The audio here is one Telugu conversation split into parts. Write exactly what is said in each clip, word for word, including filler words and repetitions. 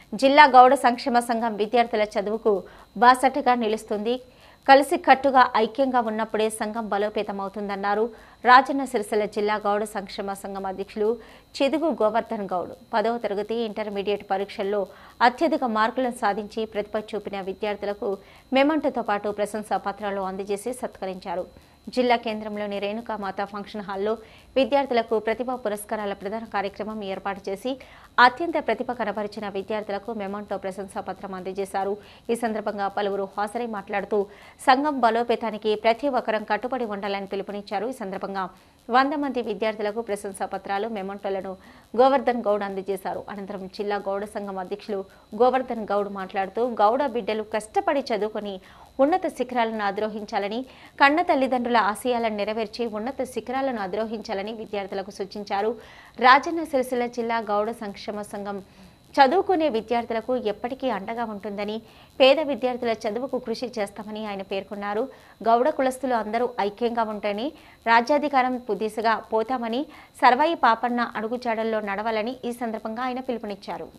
జిల్లా గౌడ సంక్షేమ సంఘం విద్యార్థుల చదువుకు బాసటగా నిలుస్తుంది. కలిసి కట్టుగా ఐక్యంగా ఉన్నప్పుడే సంఘం బలోపేతమవుతుందన్నారు. రాజన్న సిరిసిల్ల జిల్లా గౌడ సంక్షేమ సంఘం అధ్యక్షులు చిదుగు గోవర్ధన్ గౌడ్ పదవ తరగతి ఇంటర్మీడియట్ పరీక్షల్లో అత్యధిక మార్కులను సాధించి ప్రతిభ చూపిన విద్యార్థులకు మెమంటోతో పాటు ప్రశంసా పత్రాలు అందజేసి సత్కరించారు. జిల్లా కేంద్రంలోని రేణుకామాత ఫంక్షన్ హాల్లో విద్యార్థులకు ప్రతిభా పురస్కారాల ప్రధాన కార్యక్రమం ఏర్పాటు చేసి అత్యంత ప్రతిభ కనబరిచిన విద్యార్థులకు మెమంటో ప్రశంసా పత్రం అందజేశారు. ఈ సందర్భంగా పలువురు హాజరై మాట్లాడుతూ సంఘం బలోపేతానికి ప్రతి ఒక్కరం కట్టుబడి ఉండాలని పిలుపునిచ్చారు. ఈ సందర్భంగా వంద మంది విద్యార్థులకు ప్రశంసా పత్రాలు మెమంటోలను గోవర్ధన్ గౌడ్ అందజేశారు. అనంతరం జిల్లా గౌడ సంఘం అధ్యక్షులు గోవర్ధన్ గౌడ్ మాట్లాడుతూ గౌడ బిడ్డలు కష్టపడి చదువుకొని ఉన్నత శిఖరాలను అధిరోహించాలని, కన్న తల్లిదండ్రుల ఆశయాలను నెరవేర్చి ఉన్నత శిఖరాలను అధిరోహించాలని విద్యార్థులకు సూచించారు. రాజన్న సిరిసిల్ల జిల్లా గౌడ సంక్షేమ సంఘం చదువుకునే విద్యార్థులకు ఎప్పటికీ అండగా ఉంటుందని, పేద విద్యార్థుల చదువుకు కృషి చేస్తామని ఆయన పేర్కొన్నారు. గౌడ కులస్తులు అందరూ ఐక్యంగా ఉంటేనే రాజ్యాధికారం దిశగా పోతామని, సర్వాయి పాపన్న అడుగుజాడల్లో నడవాలని ఈ సందర్భంగా ఆయన పిలుపునిచ్చారు.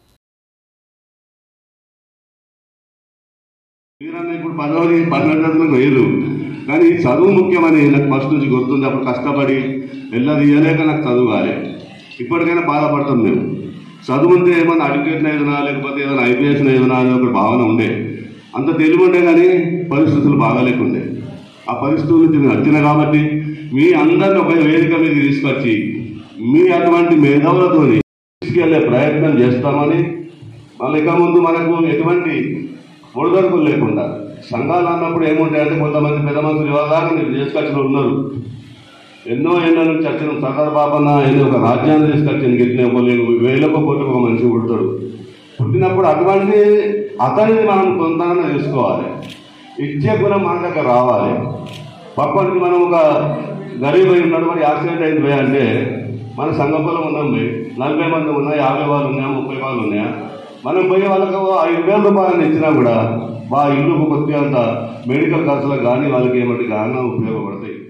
ఇప్పుడు పదవది పన్నెండు వేరు కానీ చదువు ముఖ్యమని నాకు ఫస్ట్ నుంచి గుర్తుంది. అప్పుడు కష్టపడి వెళ్ళదీయలేక నాకు చదువు కాలే. ఇప్పటికైనా బాధపడతాం మేము. చదువు ఉంటే ఏమన్నా అడ్యుకేషన్ ఏదైనా లేకపోతే ఏదైనా ఐపీఎస్ ఏదైనా అనే ఒక భావన ఉండే, అంత తెలివి ఉండే కానీ పరిస్థితులు బాగాలేకుండే. ఆ పరిస్థితుల నుంచి నేను వచ్చిన కాబట్టి మీ అందరిని ఒక వేదిక మీద తీసుకొచ్చి మీ అటువంటి మేధావులతో తీసుకెళ్లే ప్రయత్నం చేస్తామని, మళ్ళీ ఇక ముందు మనకు ఎటువంటి ఒడిదొడుకులు లేకుండా సంఘాలు అన్నప్పుడు ఏముంటాయంటే కొంతమంది పెద్ద మంత్రులు ఇవాళ మీరు తీసుకొచ్చిన ఉన్నారు. ఎన్నో ఏళ్ళ నుంచి వచ్చిన సర్దార్ బాబన్న ఏదో ఒక రాజ్యాన్ని తీసుకొచ్చిన గిట్టిన వేలకు కోట్లకు ఒక మనిషి పుడతాడు. పుట్టినప్పుడు అటువంటి అతనిని మనం కొంతగా తీసుకోవాలి. ఇచ్చే గుణం మన దగ్గర రావాలి. పక్కనికి మనం ఒక గరీబ్ అయి ఉన్నాడు, మరి యాక్సిడెంట్ అయింది పోయా అంటే మన సంఘంలో ఉన్నాం పోయి నలభై మంది ఉన్నా, యాభై వాళ్ళు ఉన్నాయా, ముప్పై వాళ్ళు ఉన్నాయా, మనం పోయే వాళ్ళకు ఐదు వేల రూపాయలు ఇచ్చినా కూడా మా ఇల్లుకు కొద్దిగా అంత మెడికల్ ఖర్చులకు కానీ వాళ్ళకి ఏమంటే కానీ ఉపయోగపడతాయి.